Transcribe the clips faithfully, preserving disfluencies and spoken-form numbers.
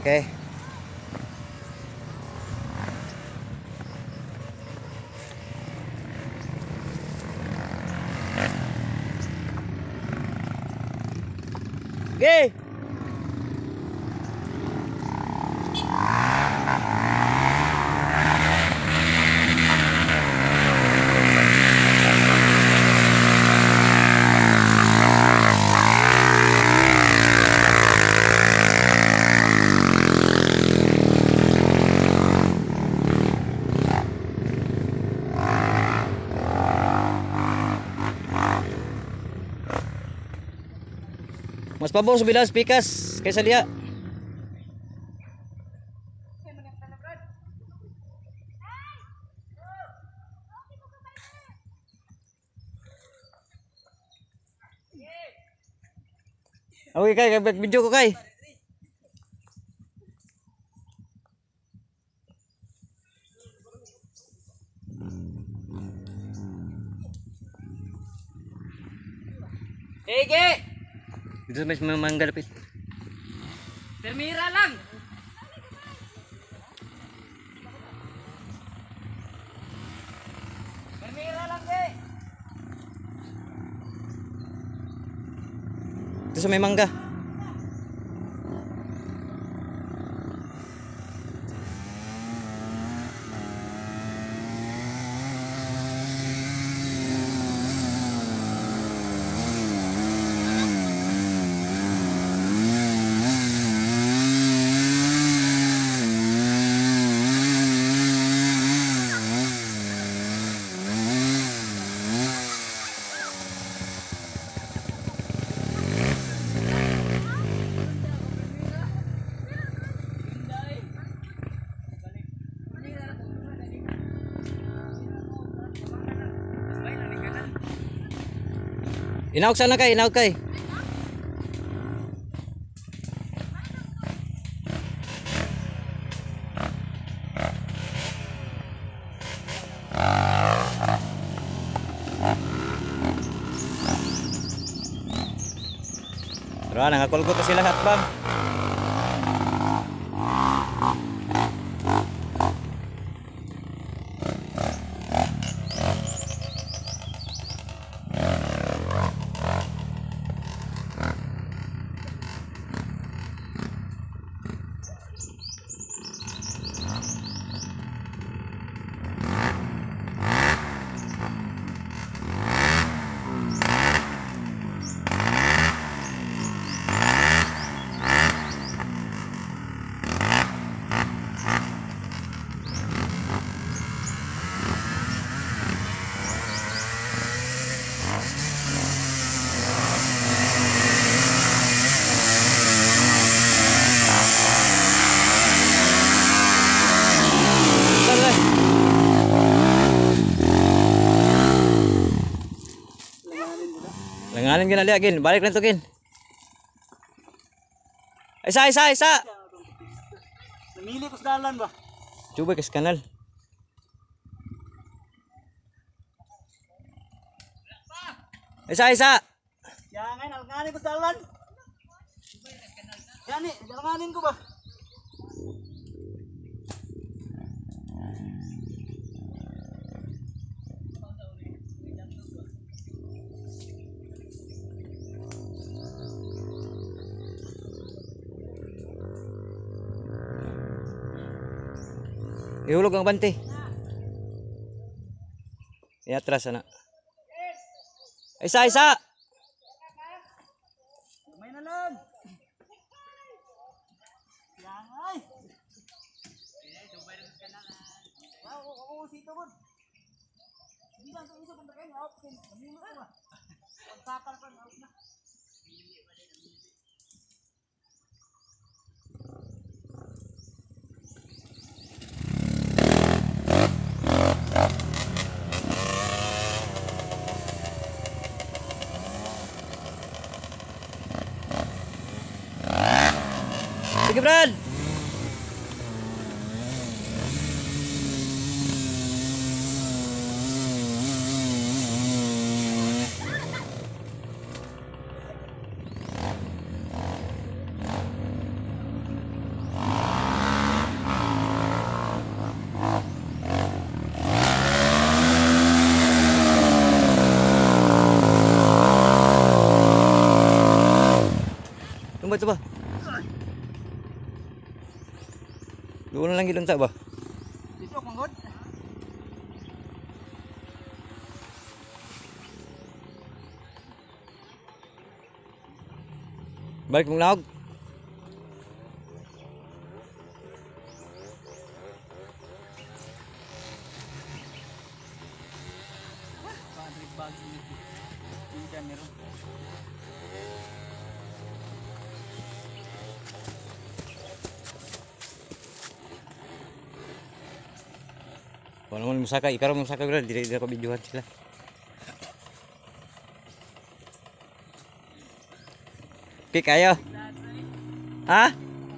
Okay. Okay. Mas pabor sa bilas pikas kaysa diha. Okay kay, kay video ko kay. Ege! Dito may mangga dapit. Termira lang! Termira lang, Ge! Dito sa may mangga. Inaog sana kay, inaog kay. Pero nangakulgot na sila hatbang. Langanin ginali agin, balik na to gin. Isa, isa, isa. Namili ko sa dalan ba? Coba ke kanal. Isa, isa. Jangan, alanganin ko sa dalan. Yan eh, alanganin ko ba? Ihulog ang bante. Iatras anak. Isa, isa. May na lang. Jangan. Wow, ako sito mo. Hindi lang ito isa kung bakit out. Namili ko ba? Pagkakal pa out na. Sige, Brad. Tumba, tumba. Doon na lang gilunta ba? Dito manggod. Balik mong naog. Padre bag ini. Tidak meron. Kung naman musaka, ikaw mo musaka bro, hindi na ko videohan sila. Okay, kayo. Ha?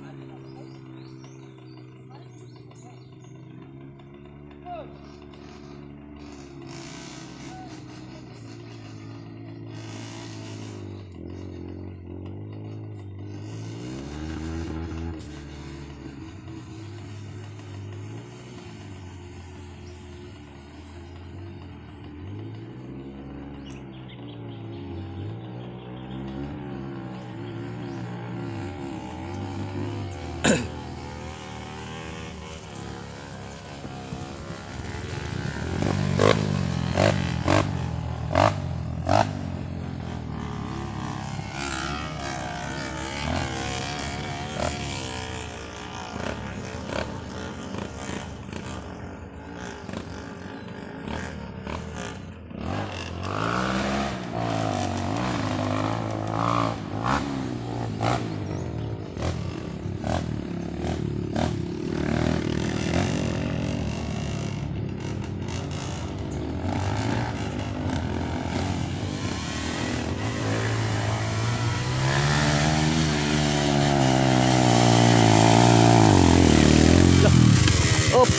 Op.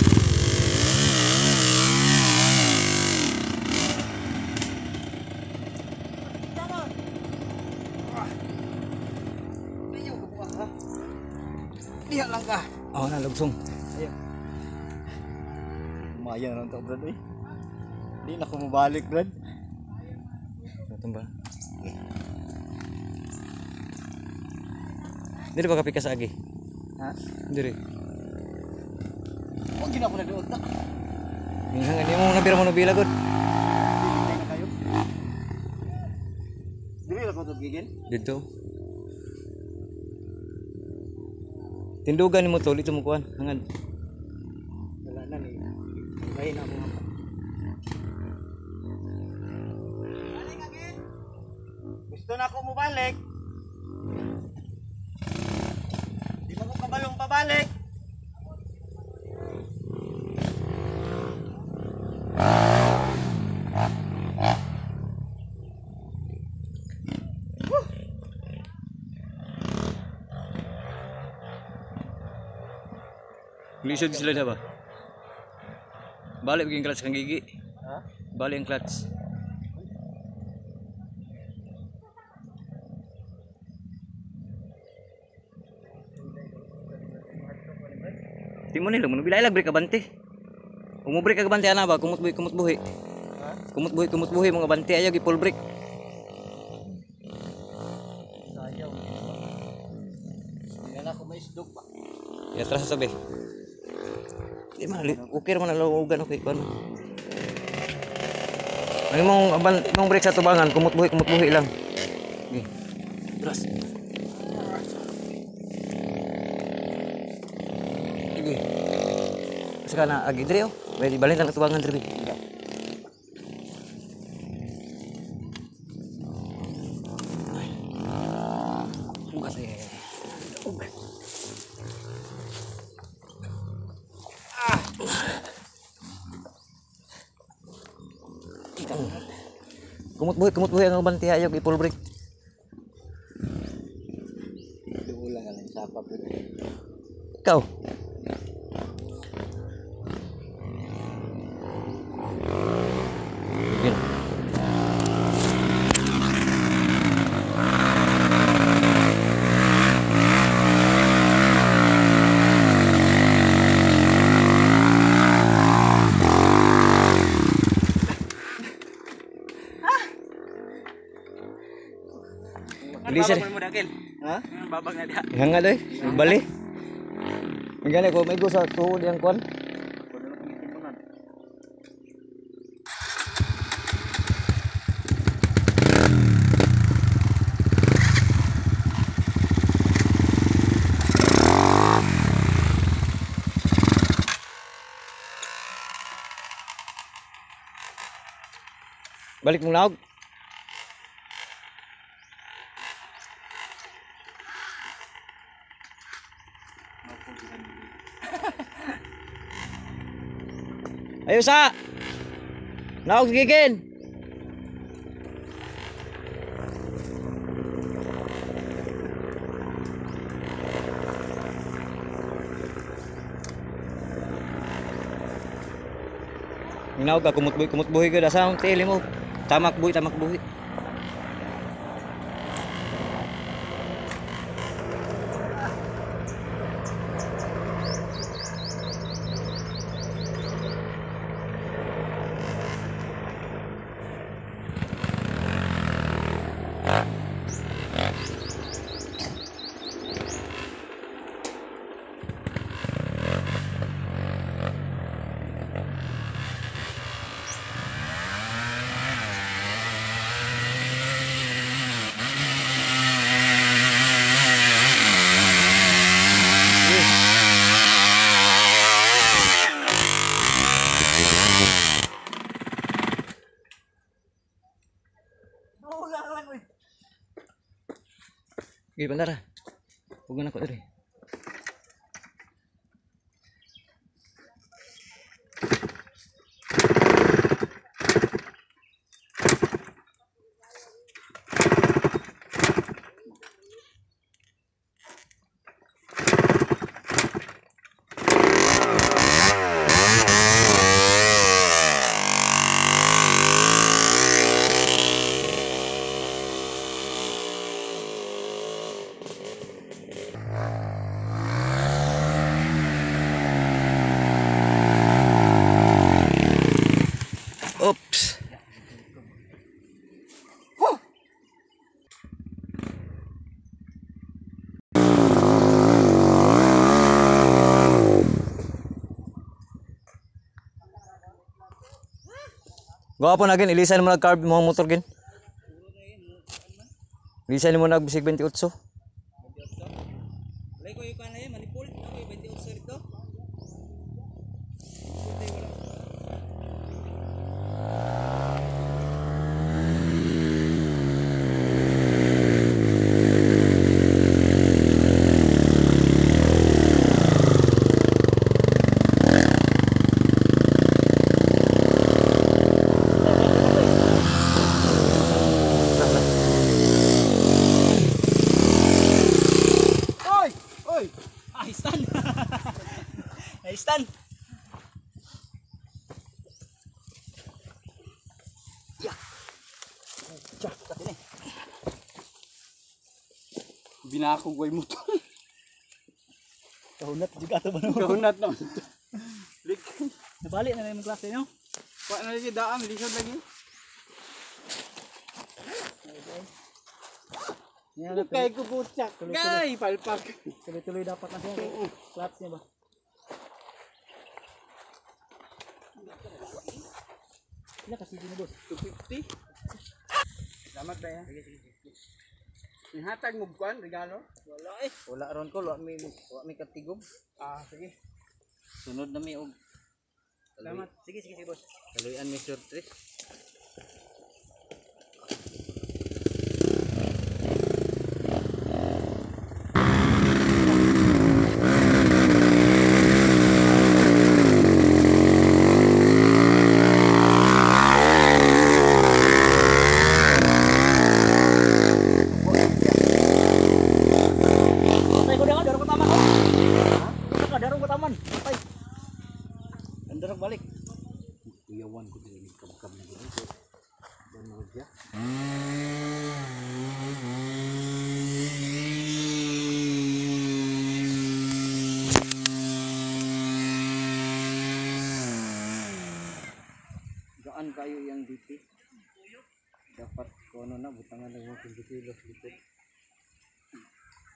Ayaw ka buka ha. Diha lang ka. Oh, nalugsong. Ayaw. Lumayan lang to Brad eh. Hindi na ko mabalik Brad. Tumba. Dili ba kapika sa agi? Ha? Diri. Huwag gina ko na doon ta. Minsan nga di mo nabira mo nabila god. Hindi na kayo. Dili lang ko to gigil. Dito. Tindugan ni mo tol, ito mo kuan. Hangad. Wala na ni. Lain na mo nga. Gusto na ako mabalik. Di ba ko kabalong pabalik? Lisod sila na ba? Balik yung clutch kang gigi. Ha? Balik yung clutch. Di mo nila, mo bilay lag break abante. Umubreak ka abante ana ba? Kumot buhi, kumot buhi. Ha? Kumot buhi, kumot buhi mga abante ayaw gi full break. Sayaw. Hindi na ako maisdog ba? Ya tras sabi. Di man okay man lawagan okay kon. Ang mong aban mong break sa tubangan, kumot buhi, kumot buhi lang. Okay. Tras. Sige. Saka na agi diri oh. Pwede balin lang tubangan diri. Bukas eh. Kumot buhi, kumot buhi ang banti ayaw i full break. Ulang ka lang sa pa po. Ikaw. Sige. Bilisan. Mo dakil. Ha? Babag na diha. Nga nga doy, bali. Ang gani ko may go sa tuod yang kwan. Balik mong laog. Ayo sa. Naog gigin. Naog ka kumot buhi kumot buhi ka sa tili mo. Tamak buhi tamak buhi. Gih bentar. Huwag na ako diri. Oops. Gwapo na gin, ilisan mo nag-carb mo motor gin. Ilisan mo nag-bisig twenty-eight. Lay ko yung kan na yan, manipul. Ako yung twenty-eight dito. Stand. Ya. Cak, ini. Binako ko yung motor. Kahunat juga to ba no? Kahunat no. Lik. Nabalik na lang yung klase nyo. Pa na lagi daan, lisod lagi. Okay. Kay ko butsak. Gay, palpak. Tuloy-tuloy dapat na siya. Clutch niya ba? Ilan kasi din boss? two fifty. Salamat ba yan? Sige, sige, sige. Ihatag mo kuan regalo? Wala eh. Wala ron ko, wala mi wala mi katigom. Ah, sige. Sunod na mi og. Salamat. Sige, sige, sige boss. Kaluyan mi short trip. Balik. Kuyawan ko din kam-kam na dito. Dan mo dia. Gaan kayo yang dito. Dapat kono na butangan ng mga kilos dito.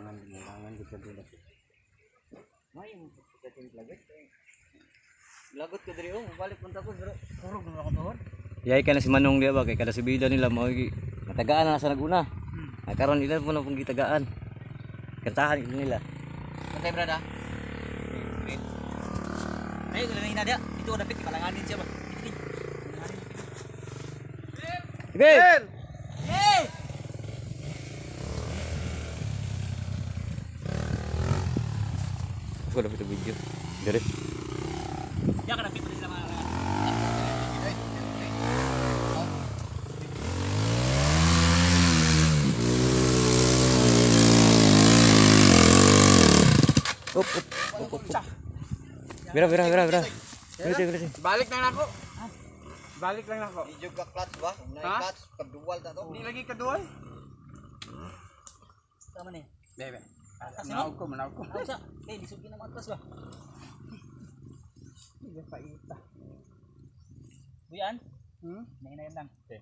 Langan, langan kita dulu. May mo sa lagot. Lagot ko diri oh, balik punta ko pero kurog na ako doon. Yay ka na si Manong dia ba kay kada subida nila mao matagaan na sa naguna. Hmm. Nakaron ilan mo na pong gitagaan. Kantahan ito nila. Kantay brada. Wait. Ay, galing na dia. Dito ko dapat ipalanganin siya ba. Sige. Hey! Ko dapat video. Dire. Ya ka dapat sila mga. Up, up, up, up, up. Bira, bira, bira, bira. Bira, bira, bira. Balik lang ako. Balik lang ako. Di juga clutch ba? Nay clutch, kaduwal ta to. Di lagi kaduwal. Sama ni. Bebe. Manaw ko, manaw ko. Asa? Eh, disugi na matras ba? Hindi pa ita. Buyan? Hmm? Nahinayan lang. Okay.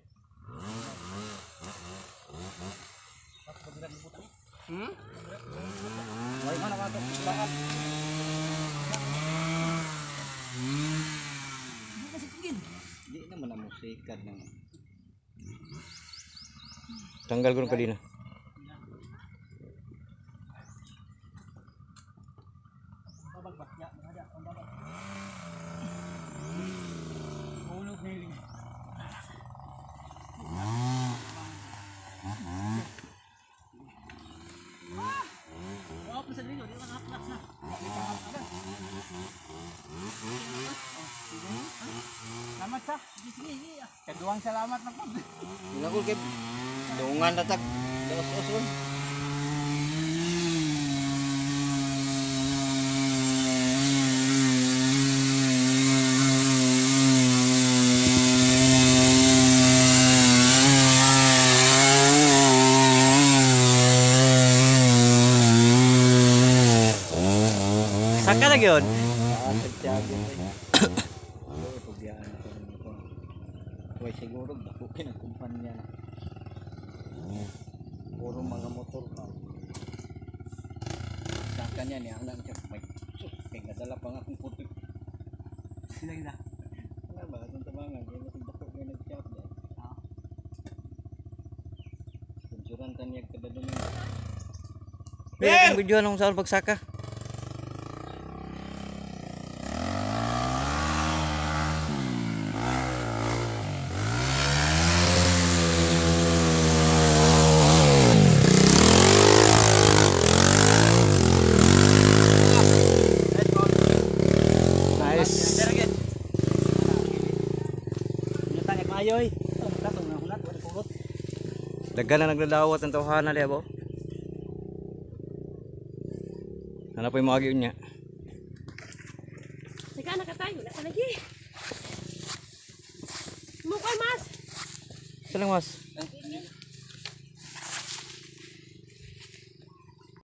Tapos bagiran liputan ni. Hmm? Wala mana ka to. Bakit? Hindi kasi tingin. Hindi naman na musikad na. Tanggal ko ng kadina. Babag ba? Ya, ada pambabag. Hulog na yun. Wow, bisa dito, di lang haplas na. Salamat sa. Sige, sige, sige. Kaduwang salamat na po. Wala ko kay dungan na tag. Dos-oson. Saka lagi yun? Huwag siguro bukin ang kumpanya na. Puro mga motor na. Saka niya niya, alam siya, may sus, kaya nadala pa nga kung puti. Sila na. Wala ba, itong tabangan, kaya matindako kayo nag-shop yan. Kunsuran tanyag kada domingo. Pero kung video anong saan pagsaka? Ayoy. Dagan na nagdadawat ng tawhana liya ba? Ano pa yung mga giyon niya? Teka, nakatayo. Wala ka lagi. Mukha, mas. Ito lang mas.